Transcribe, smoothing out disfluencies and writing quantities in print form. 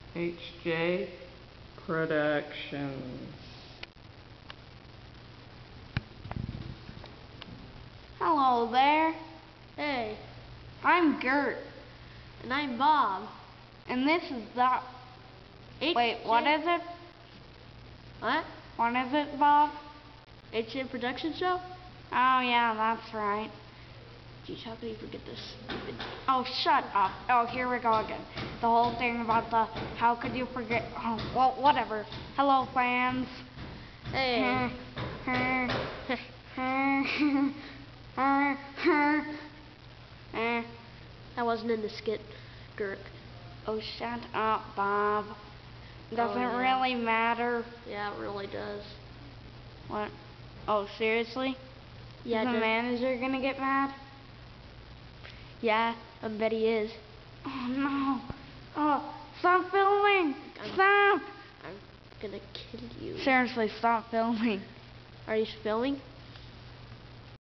HJ Productions. Hello there. Hey, I'm Gert. and I'm Bob. And this is the... Wait, what is it? What? What is it, Bob? HJ Production Show? Oh, yeah, that's right. Geez, how could you forget this stupid... Oh, shut up. Oh, here we go again. The whole thing about the... How could you forget... Oh, well, whatever. Hello, fans. Hey. That wasn't in the skit, Gert. Oh, shut up, Bob. Doesn't really matter. Yeah, it really does. What? Oh, seriously? Yeah, Is the manager gonna get mad? Yeah, I bet he is. Oh, no. Oh, stop filming. Stop. I'm gonna kill you. Seriously, stop filming. Are you filming?